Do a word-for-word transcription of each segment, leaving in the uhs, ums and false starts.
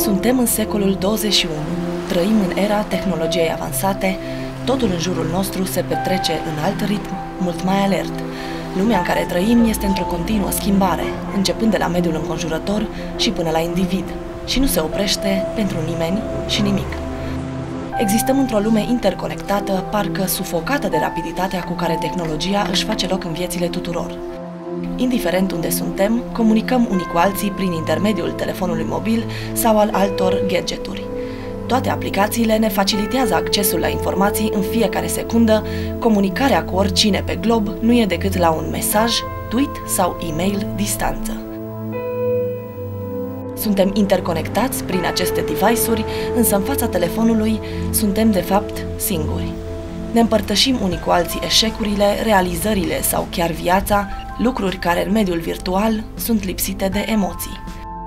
Suntem în secolul douăzeci și unu, trăim în era tehnologiei avansate, totul în jurul nostru se petrece în alt ritm, mult mai alert. Lumea în care trăim este într-o continuă schimbare, începând de la mediul înconjurător și până la individ, și nu se oprește pentru nimeni și nimic. Existăm într-o lume interconectată, parcă sufocată de rapiditatea cu care tehnologia își face loc în viețile tuturor. Indiferent unde suntem, comunicăm unii cu alții prin intermediul telefonului mobil sau al altor gadgeturi. Toate aplicațiile ne facilitează accesul la informații în fiecare secundă, comunicarea cu oricine pe glob nu e decât la un mesaj, tweet sau e-mail distanță. Suntem interconectați prin aceste device-uri, însă în fața telefonului suntem de fapt singuri. Ne împărtășim unii cu alții eșecurile, realizările sau chiar viața, lucruri care în mediul virtual sunt lipsite de emoții.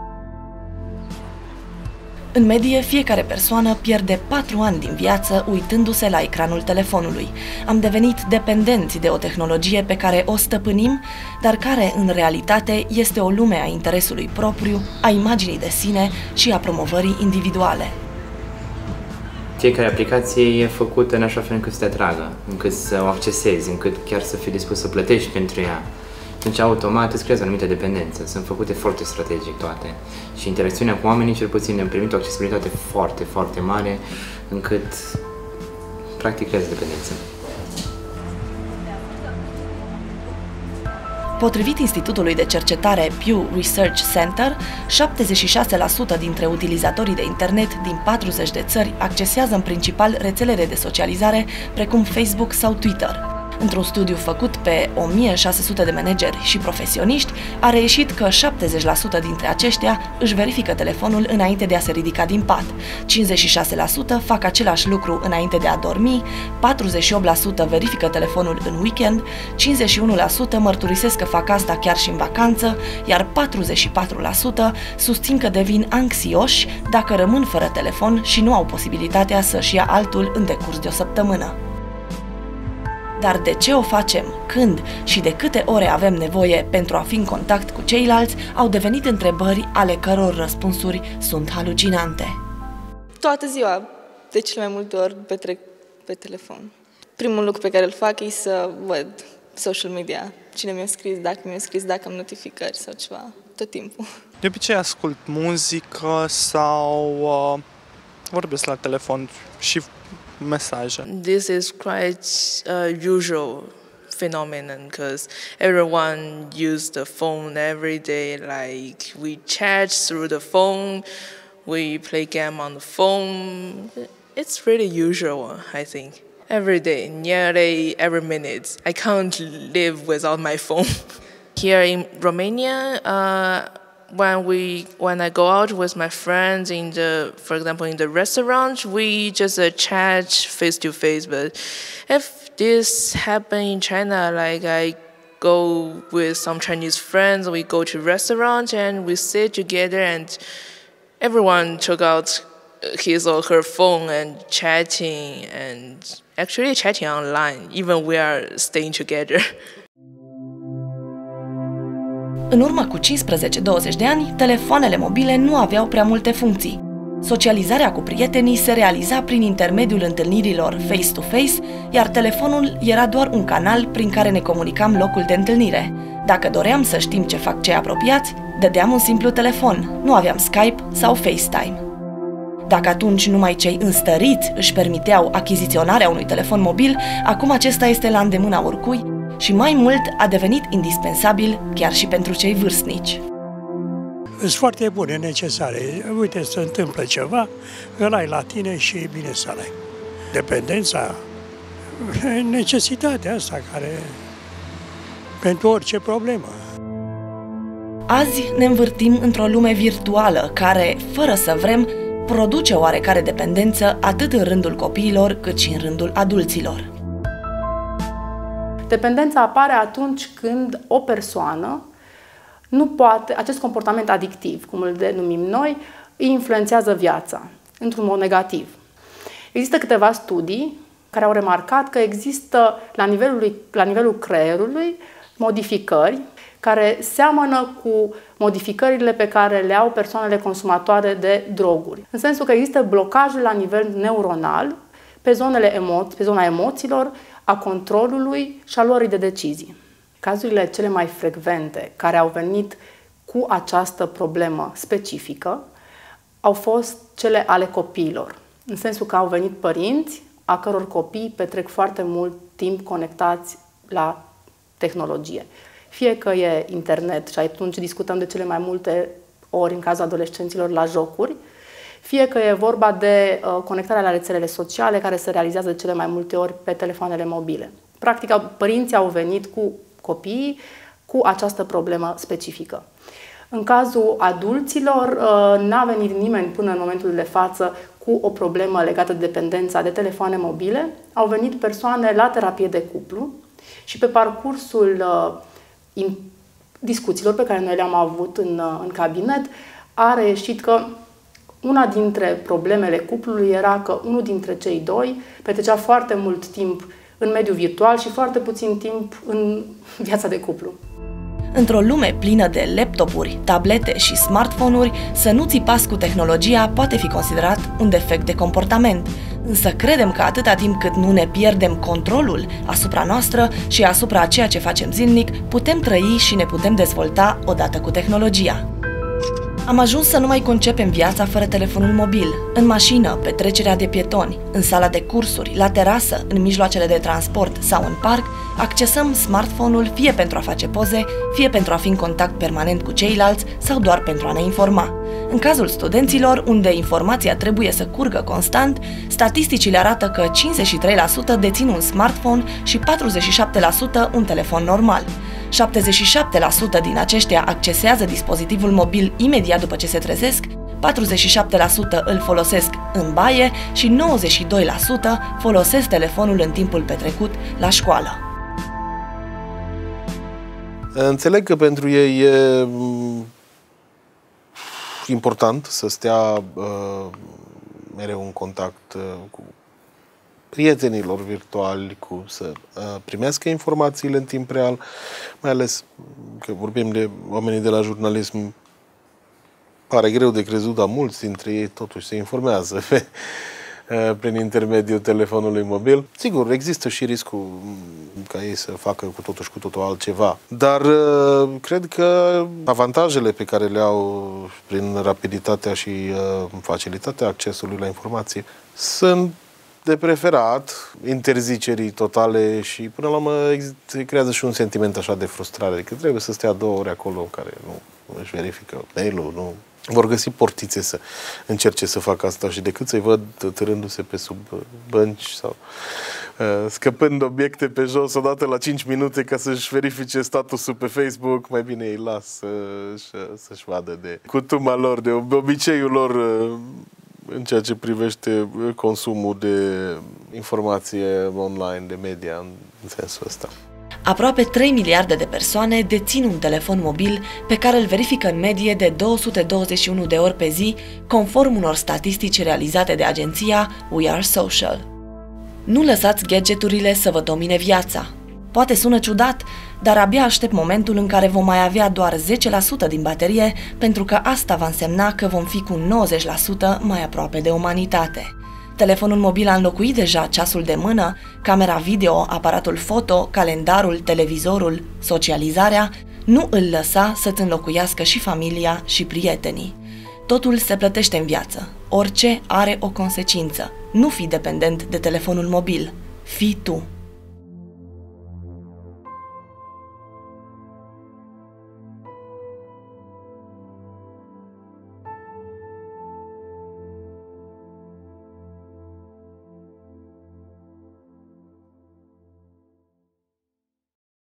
În medie, fiecare persoană pierde patru ani din viață uitându-se la ecranul telefonului. Am devenit dependenți de o tehnologie pe care o stăpânim, dar care, în realitate, este o lume a interesului propriu, a imaginii de sine și a promovării individuale. Fiecare aplicație e făcută în așa fel încât să te atragă, încât să o accesezi, încât chiar să fii dispus să plătești pentru ea. Atunci, automat, îți creezi o anumită dependență. Sunt făcute foarte strategic toate. Și interacțiunea cu oamenii, cel puțin, ne permite o accesibilitate foarte, foarte mare, încât, practic, creezi dependență. Potrivit Institutului de Cercetare Pew Research Center, șaptezeci și șase la sută dintre utilizatorii de internet din patruzeci de țări accesează în principal rețelele de socializare, precum Facebook sau Twitter. Într-un studiu făcut pe o mie șase sute de manageri și profesioniști, a reieșit că șaptezeci la sută dintre aceștia își verifică telefonul înainte de a se ridica din pat, cincizeci și șase la sută fac același lucru înainte de a dormi, patruzeci și opt la sută verifică telefonul în weekend, cincizeci și unu la sută mărturisesc că fac asta chiar și în vacanță, iar patruzeci și patru la sută susțin că devin anxioși dacă rămân fără telefon și nu au posibilitatea să-și ia altul în decurs de o săptămână. Dar de ce o facem, când și de câte ore avem nevoie pentru a fi în contact cu ceilalți au devenit întrebări ale căror răspunsuri sunt halucinante. Toată ziua, de cele mai multe ori, petrec pe telefon. Primul lucru pe care îl fac e să văd social media, cine mi-a scris, dacă mi-a scris, dacă am notificări sau ceva, tot timpul. De obicei ascult muzică sau uh, vorbesc la telefon și mesaje. This is quite uh, usual phenomenon because everyone uses the phone every day. Like we chat through the phone, we play game on the phone. It's really usual, I think. Every day, nearly every minute. I can't live without my phone. Here in Romania, uh, when we when I go out with my friends in the, for example, in the restaurant, we just uh, chat face to face. But if this happen in China, like I go with some Chinese friends, we go to restaurant and we sit together, and everyone took out his or her phone and chatting, and actually chatting online, even we are staying together. În urmă cu cincisprezece douăzeci de ani, telefoanele mobile nu aveau prea multe funcții. Socializarea cu prietenii se realiza prin intermediul întâlnirilor face-to-face, iar telefonul era doar un canal prin care ne comunicam locul de întâlnire. Dacă doream să știm ce fac cei apropiați, dădeam un simplu telefon, nu aveam Skype sau FaceTime. Dacă atunci numai cei înstăriți își permiteau achiziționarea unui telefon mobil, acum acesta este la îndemâna oricui, și mai mult a devenit indispensabil chiar și pentru cei vârstnici. Sunt foarte bune, necesare. Uite, se întâmplă ceva, îl ai la tine și e bine să ai. Dependența, necesitatea asta care pentru orice problemă. Azi ne învârtim într-o lume virtuală care, fără să vrem, produce oarecare dependență atât în rândul copiilor cât și în rândul adulților. Dependența apare atunci când o persoană nu poate, acest comportament adictiv, cum îl denumim noi, îi influențează viața într-un mod negativ. Există câteva studii care au remarcat că există la nivelul, la nivelul creierului modificări care seamănă cu modificările pe care le au persoanele consumatoare de droguri. În sensul că există blocaje la nivel neuronal pe, zonele emo- pe zona emoțiilor, a controlului și a luării de decizii. Cazurile cele mai frecvente care au venit cu această problemă specifică au fost cele ale copiilor, în sensul că au venit părinți a căror copii petrec foarte mult timp conectați la tehnologie. Fie că e internet și atunci discutăm de cele mai multe ori în cazul adolescenților la jocuri, fie că e vorba de uh, conectarea la rețelele sociale care se realizează de cele mai multe ori pe telefoanele mobile. Practic, părinții au venit cu copiii cu această problemă specifică. În cazul adulților, n-a venit nimeni până în momentul de față cu o problemă legată de dependența de telefoane mobile. Au venit persoane la terapie de cuplu și pe parcursul discuțiilor pe care noi le-am avut în, în cabinet, a reieșit că una dintre problemele cuplului era că unul dintre cei doi petrecea foarte mult timp în mediul virtual și foarte puțin timp în viața de cuplu. Într-o lume plină de laptopuri, tablete și smartphone-uri, să nu ții pas cu tehnologia poate fi considerat un defect de comportament. Însă credem că atâta timp cât nu ne pierdem controlul asupra noastră și asupra ceea ce facem zilnic, putem trăi și ne putem dezvolta odată cu tehnologia. Am ajuns să nu mai concepem viața fără telefonul mobil, în mașină, pe trecerea de pietoni, în sala de cursuri, la terasă, în mijloacele de transport sau în parc, accesăm smartphone-ul fie pentru a face poze, fie pentru a fi în contact permanent cu ceilalți sau doar pentru a ne informa. În cazul studenților, unde informația trebuie să curgă constant, statisticile arată că cincizeci și trei la sută dețin un smartphone și patruzeci și șapte la sută un telefon normal. șaptezeci și șapte la sută din aceștia accesează dispozitivul mobil imediat după ce se trezesc, patruzeci și șapte la sută îl folosesc în baie și nouăzeci și doi la sută folosesc telefonul în timpul petrecut la școală. Înțeleg că pentru ei e important să stea uh, mereu în contact uh, cu prietenilor virtuali, cu să uh, primească informațiile în timp real, mai ales că vorbim de oamenii de la jurnalism, pare greu de crezut, dar mulți dintre ei totuși se informează pe, uh, prin intermediul telefonului mobil. Sigur, există și riscul ca ei să facă cu totul și cu totul altceva, dar uh, cred că avantajele pe care le au prin rapiditatea și uh, facilitatea accesului la informații sunt de preferat, interzicerii totale și până la urmă se creează și un sentiment așa de frustrare, că trebuie să stea două ore acolo în care nu își verifică mail-ul, nu vor găsi portițe să încerce să facă asta și decât să-i văd târându-se pe sub bănci sau uh, scăpând obiecte pe jos odată la cinci minute ca să-și verifice statusul pe Facebook, mai bine îi las să-și, să-și vadă de cutuma lor, de obiceiul lor uh, în ceea ce privește consumul de informație online, de media, în sensul ăsta. Aproape trei miliarde de persoane dețin un telefon mobil pe care îl verifică în medie de două sute douăzeci și unu de ori pe zi, conform unor statistici realizate de agenția We Are Social. Nu lăsați gadgeturile să vă domine viața. Poate sună ciudat, dar abia aștept momentul în care vom mai avea doar zece la sută din baterie, pentru că asta va însemna că vom fi cu nouăzeci la sută mai aproape de umanitate. Telefonul mobil a înlocuit deja ceasul de mână, camera video, aparatul foto, calendarul, televizorul, socializarea. Nu îl lăsa să-ți înlocuiască și familia și prietenii. Totul se plătește în viață. Orice are o consecință. Nu fi dependent de telefonul mobil. Fii tu.